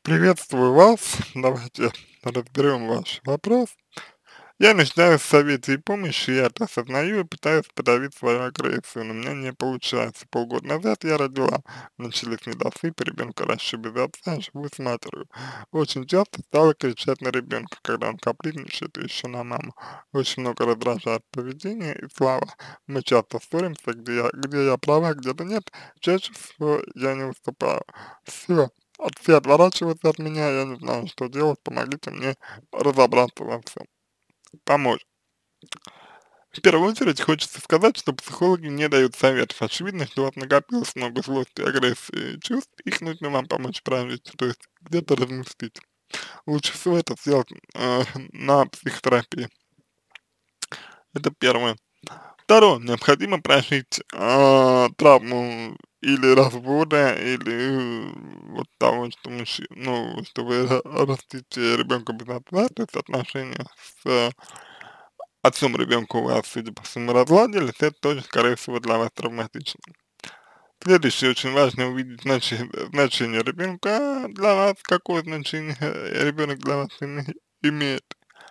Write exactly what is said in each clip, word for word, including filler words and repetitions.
Приветствую вас. Давайте разберем ваш вопрос. Я нуждаюсь в совете и помощи, я это осознаю и пытаюсь подавить свою агрессию, но у меня не получается. Полгода назад я родила, начались недосып, ребенка ращу без отца, живу с матерью. Очень часто стала кричать на ребенка, когда он капризничает, и еще на маму. Очень много раздражает поведение и слава. Мы часто ссоримся, где я, где я права, где-то нет. Чаще всего я не уступаю. Все. От все отворачиваются от меня, я не знаю, что делать, помогите мне разобраться во всем, помочь. В первую очередь хочется сказать, что психологи не дают советов. Очевидно, что у вас накопилось много злости, агрессии и чувств, их нужно вам помочь прожить, то есть где-то разместить. Лучше всего это сделать э, на психотерапии. Это первое. Второе. Необходимо прожить э, травму или развода, или э, вот того, что мужчина, ну, что вы ра- растите ребенка без отца, то есть отношения с э, отцом ребенка у вас, судя по всему, разладились, это тоже, скорее всего, для вас травматично. Следующее, очень важно увидеть значи- значение ребенка для вас, какое значение ребенок для вас име- имеет.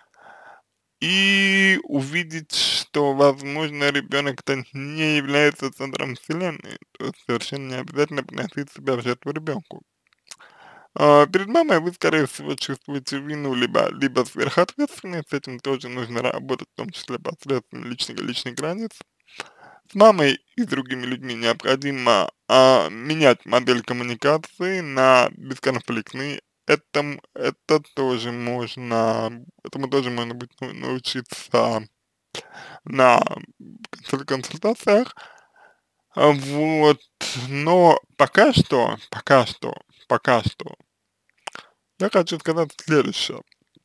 И увидеть, что, возможно, ребенок-то не является центром вселенной, то есть совершенно не обязательно приносить себя в жертву ребенку. А, перед мамой вы, скорее всего, чувствуете вину, либо, либо сверхответственность, с этим тоже нужно работать, в том числе посредством личных, личных границ. С мамой и с другими людьми необходимо а, менять модель коммуникации на бесконфликтный. Это, это тоже можно, этому тоже можно будет нау- научиться на консуль- консультациях. А, Вот, но пока что, пока что, пока что, я хочу сказать следующее,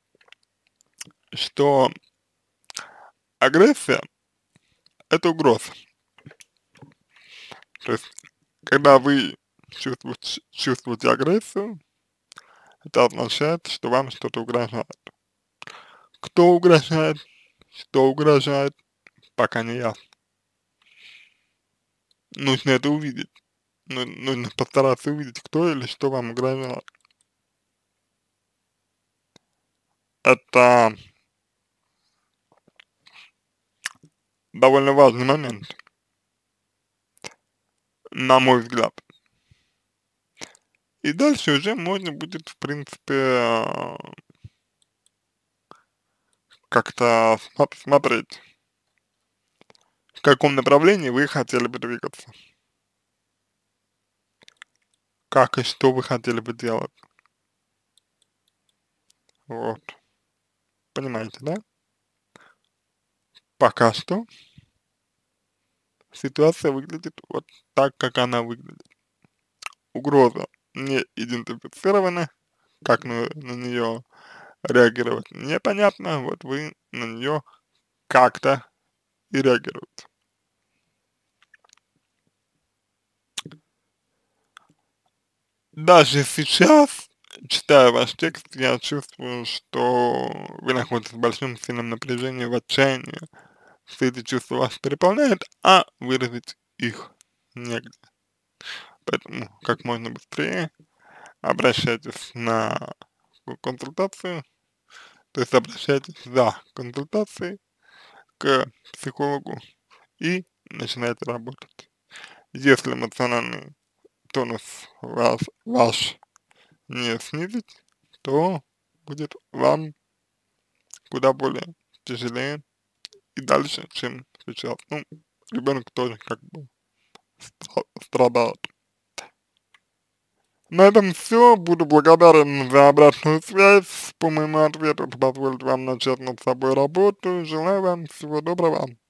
что агрессия– это угроза. То есть, когда вы чувствуете, чувствуете агрессию, это означает, что вам что-то угрожает. Кто угрожает, что угрожает, пока не ясно. Нужно это увидеть. Ну, нужно постараться увидеть, кто или что вам угрожает. Это довольно важный момент, на мой взгляд. И дальше уже можно будет, в принципе, а, как-то смо- смотреть, в каком направлении вы хотели бы двигаться, как и что вы хотели бы делать. Вот. Понимаете, да? Пока что ситуация выглядит вот так, как она выглядит. Угроза не идентифицирована, как на, на нее реагировать непонятно, вот вы на нее как-то и реагируете. Даже сейчас, читая ваш текст, я чувствую, что вы находитесь в большом сильном напряжении, в отчаянии. Все эти чувства вас переполняют, а выразить их негде. Поэтому как можно быстрее обращайтесь на консультацию, то есть обращайтесь за консультацией к психологу и начинайте работать. Если эмоциональный тонус вас, ваш не снизить, то будет вам куда более тяжелее и дальше, чем сейчас. Ну, ребенок тоже как бы стра- страдает. На этом все. Буду благодарен за обратную связь по моему ответу. Это позволит вам начать над собой работу. Желаю вам всего доброго.